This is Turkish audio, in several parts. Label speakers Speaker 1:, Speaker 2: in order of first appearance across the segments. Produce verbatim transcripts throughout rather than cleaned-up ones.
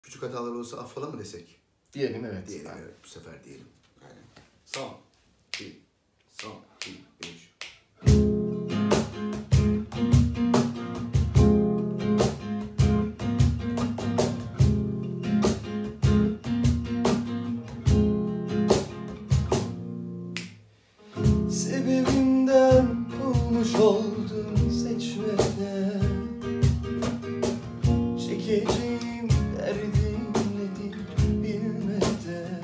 Speaker 1: Küçük hatalar olsa affola mı desek?
Speaker 2: Diyelim evet.
Speaker 1: Diyelim evet, bu sefer diyelim. Aynen. Son, iki, son, iki, üç.
Speaker 2: Sebebimden olmuş oldum seçmeden. Çekeceğim derdim nedir bilmeden.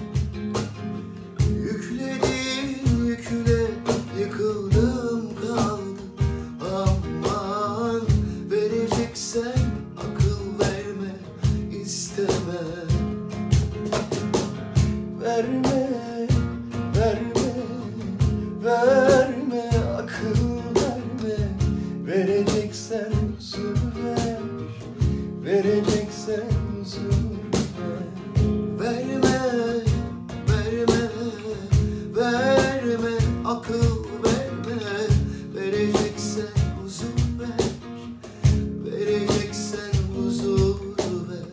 Speaker 1: Yükledin yükle yıkıldım kaldım. Aman vereceksen akıl verme isteme.
Speaker 2: Verme, verme, verme, akıl verme. Vereceksen huzur ver, vereceksen huzur ver.
Speaker 1: Verme, verme, verme, akıl verme. Vereceksen huzur ver, vereceksen huzur ver.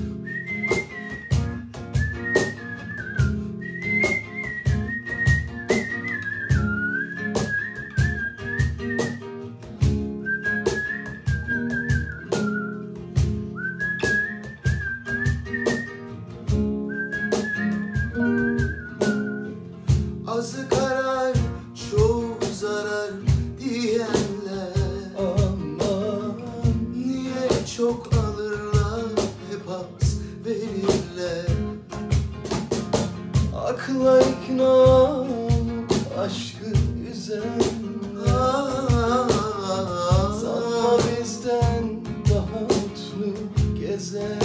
Speaker 1: Azı karar, çoğu zarar diyenler.
Speaker 2: Aman,
Speaker 1: Niye çok alırlar, hep az verirler.
Speaker 2: akla ikna olup aşkı üzenler. Sanma bizden daha mutlu gezenler.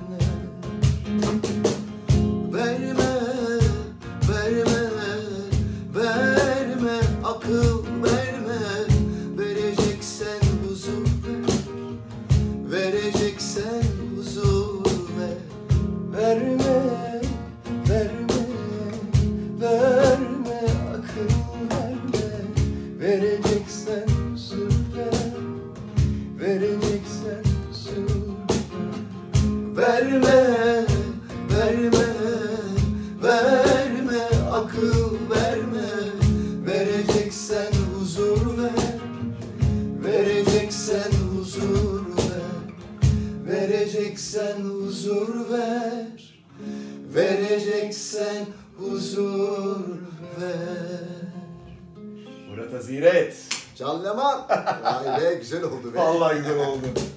Speaker 1: Verme, verme, verme, akıl verme. Vereceksen huzur ver, vereceksen huzur ver.
Speaker 2: Verme, verme, verme, akıl verme. Vereceksen huzur ver, vereceksen huzur ver.
Speaker 1: Verme, verme, verme, akıl verme. Vereceksen huzur ver, vereceksen huzur ver. Vereceksen huzur ver, vereceksen huzur ver.
Speaker 2: Murat Aziret.
Speaker 1: Can Leman. Vay be, güzel oldu be.
Speaker 2: Vallahi güzel oldu.